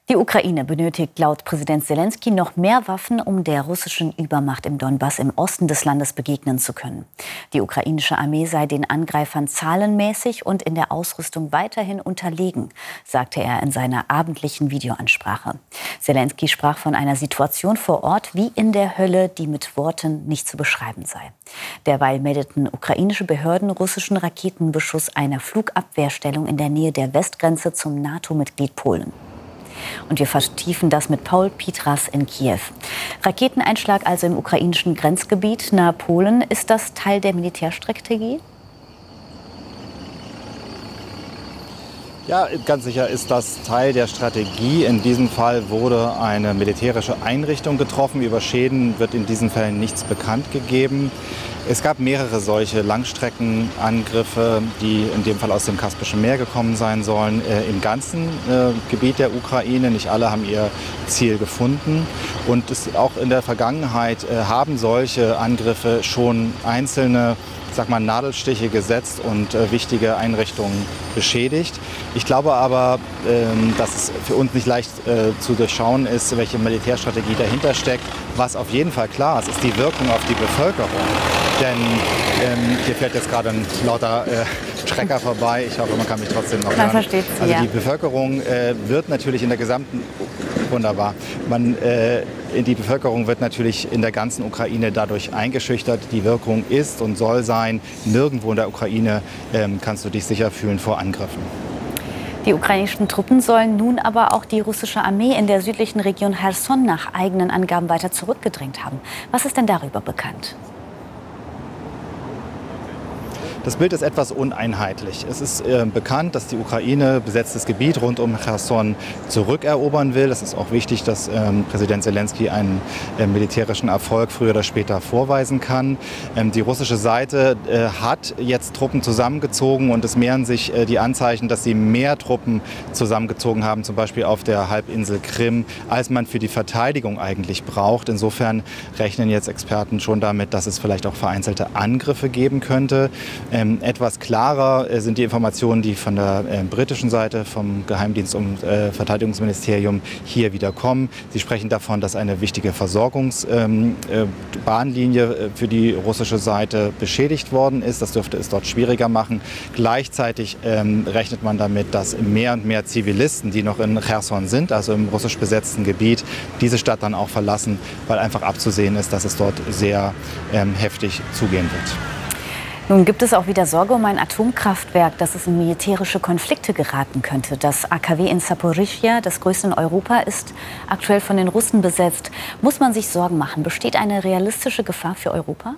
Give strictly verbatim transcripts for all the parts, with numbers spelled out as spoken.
Die Ukraine benötigt laut Präsident Selenskyj noch mehr Waffen, um der russischen Übermacht im Donbass im Osten des Landes begegnen zu können. Die ukrainische Armee sei den Angreifern zahlenmäßig und in der Ausrüstung weiterhin unterlegen, sagte er in seiner abendlichen Videoansprache. Selenskyj sprach von einer Situation vor Ort wie in der Hölle, die mit Worten nicht zu beschreiben sei. Derweil meldeten ukrainische Behörden russischen Raketenbeschuss einer Flugabwehrstellung in der Nähe der Westgrenze zum NATO-Mitglied Polen. Und wir vertiefen das mit Paul Pietras in Kiew. Raketeneinschlag also im ukrainischen Grenzgebiet nahe Polen. Ist das Teil der Militärstrategie? Ja, ganz sicher ist das Teil der Strategie. In diesem Fall wurde eine militärische Einrichtung getroffen. Über Schäden wird in diesen Fällen nichts bekannt gegeben. Es gab mehrere solche Langstreckenangriffe, die in dem Fall aus dem Kaspischen Meer gekommen sein sollen, äh, im ganzen äh, Gebiet der Ukraine. Nicht alle haben ihr Ziel gefunden. Und es, auch in der Vergangenheit äh, haben solche Angriffe schon einzelne, ich sag mal, Nadelstiche gesetzt und äh, wichtige Einrichtungen beschädigt. Ich glaube aber, ähm, dass es für uns nicht leicht äh, zu durchschauen ist, welche Militärstrategie dahinter steckt. Was auf jeden Fall klar ist, ist die Wirkung auf die Bevölkerung. Denn ähm, hier fährt jetzt gerade ein lauter äh, Trecker vorbei. Ich hoffe, man kann mich trotzdem noch hören. Man versteht Sie, also ja. Die Bevölkerung äh, wird natürlich in der gesamten Wunderbar. Man, äh, die Bevölkerung wird natürlich in der ganzen Ukraine dadurch eingeschüchtert. Die Wirkung ist und soll sein, nirgendwo in der Ukraine ähm, kannst du dich sicher fühlen vor Angriffen. Die ukrainischen Truppen sollen nun aber auch die russische Armee in der südlichen Region Cherson nach eigenen Angaben weiter zurückgedrängt haben. Was ist denn darüber bekannt? Das Bild ist etwas uneinheitlich. Es ist äh, bekannt, dass die Ukraine besetztes Gebiet rund um Cherson zurückerobern will. Es ist auch wichtig, dass ähm, Präsident Selenskyj einen äh, militärischen Erfolg früher oder später vorweisen kann. Ähm, die russische Seite äh, hat jetzt Truppen zusammengezogen und es mehren sich äh, die Anzeichen, dass sie mehr Truppen zusammengezogen haben, zum Beispiel auf der Halbinsel Krim, als man für die Verteidigung eigentlich braucht. Insofern rechnen jetzt Experten schon damit, dass es vielleicht auch vereinzelte Angriffe geben könnte. Ähm, etwas klarer äh, sind die Informationen, die von der äh, britischen Seite, vom Geheimdienst und äh, Verteidigungsministerium hier wieder kommen. Sie sprechen davon, dass eine wichtige Versorgungsbahnlinie ähm, äh, für die russische Seite beschädigt worden ist. Das dürfte es dort schwieriger machen. Gleichzeitig ähm, rechnet man damit, dass mehr und mehr Zivilisten, die noch in Cherson sind, also im russisch besetzten Gebiet, diese Stadt dann auch verlassen, weil einfach abzusehen ist, dass es dort sehr ähm, heftig zugehen wird. Nun gibt es auch wieder Sorge um ein Atomkraftwerk, dass es in militärische Konflikte geraten könnte. Das A K W in Saporischschja, das größte in Europa, ist aktuell von den Russen besetzt. Muss man sich Sorgen machen? Besteht eine realistische Gefahr für Europa?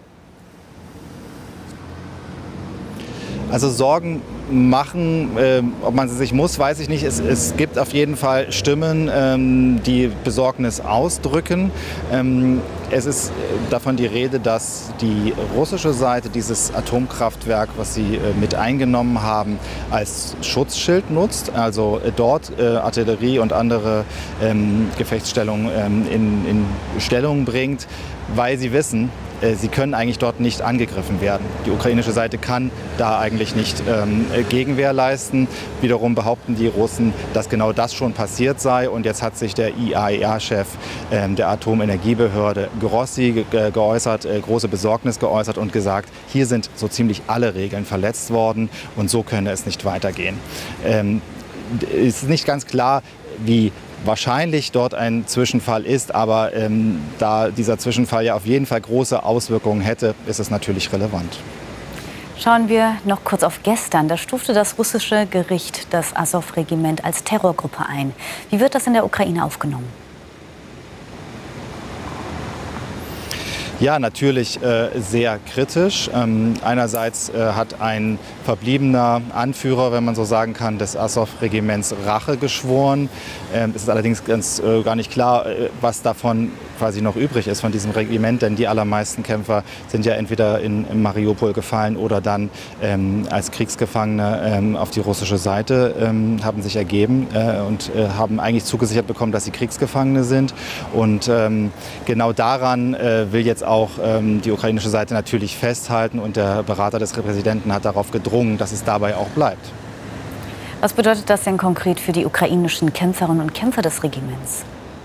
Also Sorgen machen, äh, ob man sie sich muss, weiß ich nicht. Es, es gibt auf jeden Fall Stimmen, ähm, die Besorgnis ausdrücken. Ähm, es ist davon die Rede, dass die russische Seite dieses Atomkraftwerk, was sie äh, mit eingenommen haben, als Schutzschild nutzt. Also äh, dort äh, Artillerie und andere ähm, Gefechtsstellungen ähm, in, in Stellung bringt, weil sie wissen, sie können eigentlich dort nicht angegriffen werden. Die ukrainische Seite kann da eigentlich nicht ähm, Gegenwehr leisten. Wiederum behaupten die Russen, dass genau das schon passiert sei. Und jetzt hat sich der I A E A-Chef ähm, der Atomenergiebehörde Grossi ge geäußert, äh, große Besorgnis geäußert und gesagt, hier sind so ziemlich alle Regeln verletzt worden und so könne es nicht weitergehen. Ähm, es ist nicht ganz klar, wie wahrscheinlich dort ein Zwischenfall ist, aber ähm, da dieser Zwischenfall ja auf jeden Fall große Auswirkungen hätte, ist es natürlich relevant. Schauen wir noch kurz auf gestern. Da stufte das russische Gericht das Asow-Regiment als Terrorgruppe ein. Wie wird das in der Ukraine aufgenommen? Ja, natürlich äh, sehr kritisch. Ähm, einerseits äh, hat ein verbliebener Anführer, wenn man so sagen kann, des Asow-Regiments Rache geschworen. Ähm, es ist allerdings ganz, äh, gar nicht klar, äh, was davon quasi noch übrig ist von diesem Regiment, denn die allermeisten Kämpfer sind ja entweder in, in Mariupol gefallen oder dann ähm, als Kriegsgefangene ähm, auf die russische Seite ähm, haben sich ergeben äh, und äh, haben eigentlich zugesichert bekommen, dass sie Kriegsgefangene sind. Und ähm, genau daran äh, will jetzt auch ähm, die ukrainische Seite natürlich festhalten und der Berater des Präsidenten hat darauf gedrungen, dass es dabei auch bleibt. Was bedeutet das denn konkret für die ukrainischen Kämpferinnen und Kämpfer des Regiments?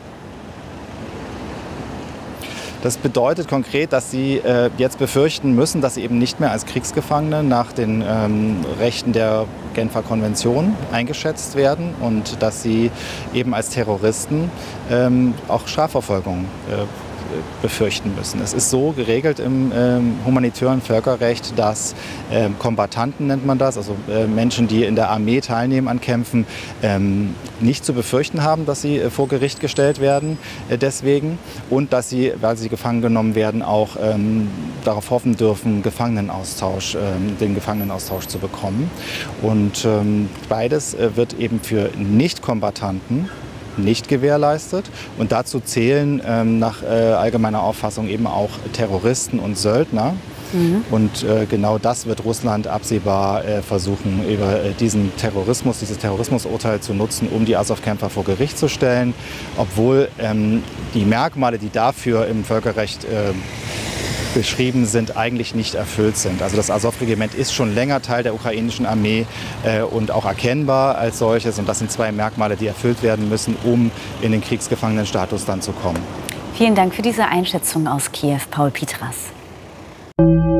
Das bedeutet konkret, dass sie äh, jetzt befürchten müssen, dass sie eben nicht mehr als Kriegsgefangene nach den ähm, Rechten der Genfer Konvention eingeschätzt werden und dass sie eben als Terroristen ähm, auch Strafverfolgung äh, befürchten müssen. Es ist so geregelt im ähm, humanitären Völkerrecht, dass ähm, Kombattanten, nennt man das, also äh, Menschen, die in der Armee teilnehmen an Kämpfen, ähm, nicht zu befürchten haben, dass sie äh, vor Gericht gestellt werden äh, deswegen und dass sie, weil sie gefangen genommen werden, auch ähm, darauf hoffen dürfen, Gefangenenaustausch, ähm, den Gefangenenaustausch zu bekommen. Und ähm, beides äh, wird eben für Nicht-Kombattanten nicht gewährleistet. Und dazu zählen ähm, nach äh, allgemeiner Auffassung eben auch Terroristen und Söldner. Mhm. Und äh, genau das wird Russland absehbar äh, versuchen, über äh, diesen Terrorismus, dieses Terrorismusurteil zu nutzen, um die Azov-Kämpfer vor Gericht zu stellen. Obwohl ähm, die Merkmale, die dafür im Völkerrecht äh, beschrieben sind, eigentlich nicht erfüllt sind. Also das Azov-Regiment ist schon länger Teil der ukrainischen Armee äh, und auch erkennbar als solches. Und das sind zwei Merkmale, die erfüllt werden müssen, um in den Kriegsgefangenenstatus dann zu kommen. Vielen Dank für diese Einschätzung aus Kiew, Paul Pietras.